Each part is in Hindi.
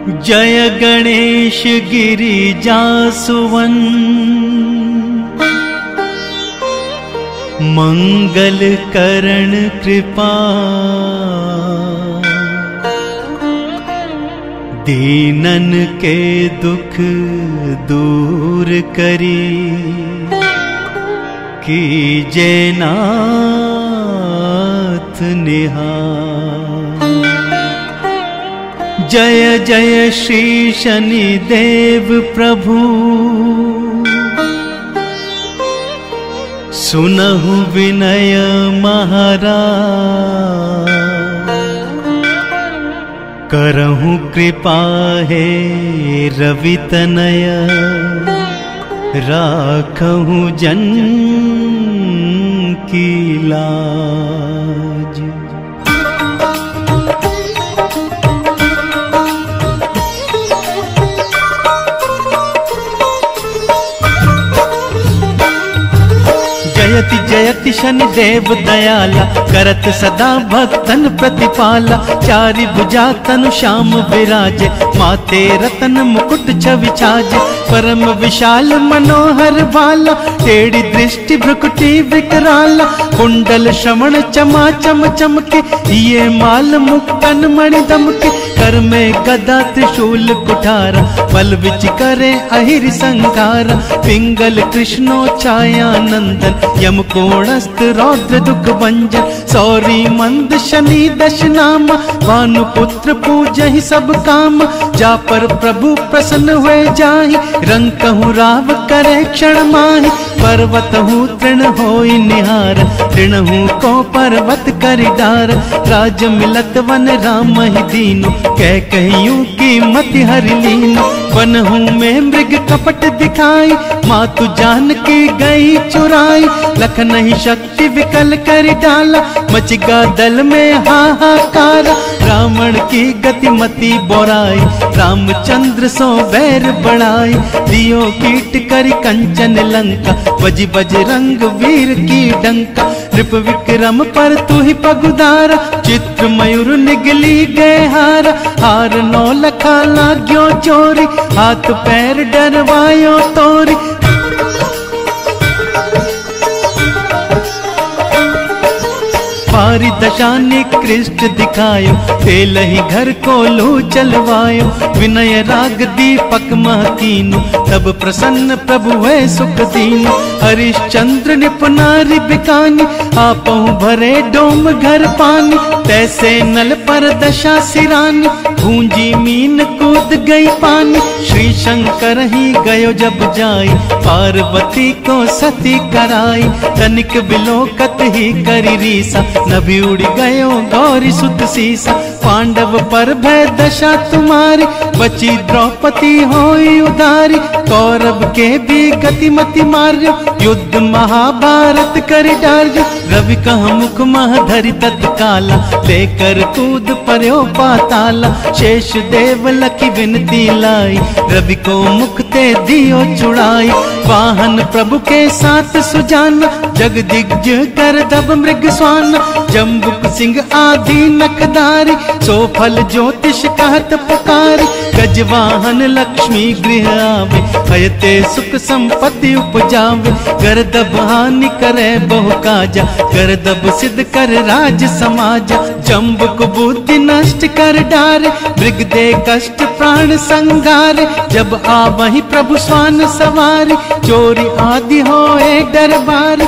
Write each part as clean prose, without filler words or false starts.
जय गणेश गिरिजासुवन मंगल करण कृपा दीनन के दुख दूर करी कीजे नाथ निहार। जय जय श्री शनिदेव प्रभु सुनहु विनय महाराज करहु कृपा हे रवि तनय राखहु जन की लाज। जयति जयति शनिदेव दयाला करत सदा भक्तन प्रतिपाला। चारि भुजा तनु श्याम विराजे माते रतन मुकुट छवि छाजे। परम विशाल मनोहर भाला टेढ़ी दृष्टि भ्रुकुटी विकराला। कुंडल श्रवण चमा चम चमके ये माल मुक्तन मणि दमके। कर में गदा त्रिशूल कुठारा बल विच करे अहिर संघारा। पिंगल कृष्णो छाया नंदन यम कोणस्थ रौद्र दुख भंजन। सौरी मंद शनि दश नामा भानुपुत्र पूजहि सब काम। जा पर प्रभु प्रसन्न हुए जाहि रंग कहूँ राव करे क्षण माहि। पर्वत हूँ तृण होई निहार तृणहूँ को पर्वत करि डार। राज मिलत वन राम ही दीनो कह कहियूं की मति हरि लीनो। वन हूँ में मृग कपट दिखाई मातु जान की गई चुराई। लखन ही शक्ति विकल कर डाला मचिगा दल में हाहाकार। रावण की गति मति बोराई रामचंद्र सो बैर बढ़ाई। दियो कीट करी कंचन लंका बजी बजरंग वीर की डंका। नृप विक्रम पर तू ही पगुदारा चित्र मयूर निगली गए हारा। हार नौ लखा लाग्यो चोरी हाथ पैर डरवायो तोरी। पारी दशा निकृष्ट दिखायो तेल ही घर को लू चलवायो। विनय राग दीपक महकीनो तब प्रसन्न प्रभु है सुख दीनो। हरिश्चंद्र निपुनारी बिकानी आपहु भरे डोम घर पानी। तैसे नल पर दशा सिरानी गूंजी मीन कूद गई पानी। श्री शंकर ही गयो जब जाई पार्वती को सती कराई। तनिक बिलोकत ही करी रीसा नभी उड़ गयो गौरी सुत सीसा। पांडव पर भय दशा तुम्हारी बची द्रौपदी होई उदारी। कौरव के भी गति मति मार्यो युद्ध महाभारत कर डार्यो। रवि कह मुख मह धरि तत्काला लेकर कूद पर्यो पाताला। शेष देव लखी विनती लाई रवि को मुख ते दियो छुड़ाई। वाहन प्रभु के साथ सुजाना जगदिग्ज कर दब मृग स्वाना। जम्बुक सिंह आदि नखदारी सो फल ज्योतिष कहत पुकारी। गजवाहन लक्ष्मी गृह आवे हयते सुख संपत्ति उपजावे। गर्दभ हानि करे बहु काजा गर्दभ सिद्ध कर राज समाजा। जम्बुक बुद्धि नष्ट कर डारे मृग दे कष्ट प्राण संगारे। जब आवहि प्रभु स्वान सवारी चोरी आदि होए दरबारी।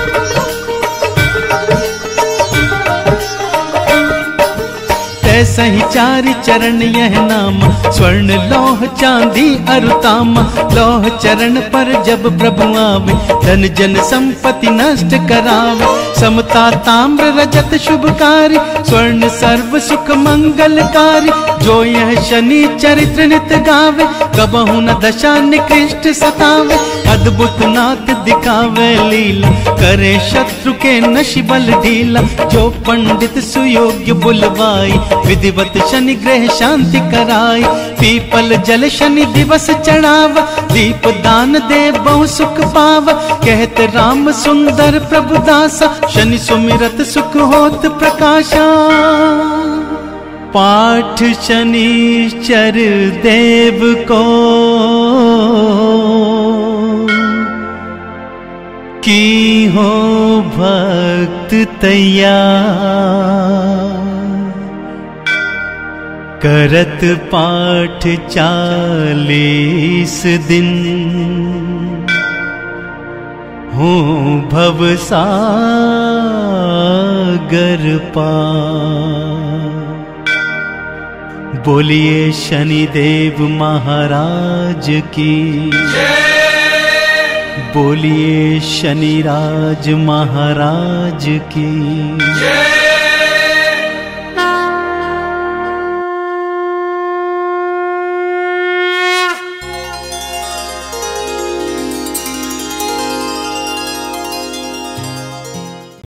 सही चारि चरण यह नाम स्वर्ण लोह चांदी अरुतामा। लोह चरण पर जब प्रभु आवे धन जन संपत्ति नष्ट करावे। समता ताम्र रजत शुभकारी स्वर्ण सर्व सुख मंगलकारी। जो यह शनि चरित्र नित गावे कबहु न दशा निकृष्ट सतावे। अद्भुत नाथ दिखावे लीला करे शत्रु के नशि बल ढीला। जो पंडित सुयोग्य बुलवाई विधिवत शनि ग्रह शांति कराई। पीपल जल शनि दिवस चढ़ावा दीप दान दे बहु सुख पावा। कहते राम सुंदर प्रभुदासा शनि सुमिरत सुख होत प्रकाशा। पाठ शनिश्चर देव को की हो भक्त तैयार, करत पाठ 40 दिन हो भवसागर पार। बोलिए शनिदेव महाराज की, बोलिए शनिराज महाराज की।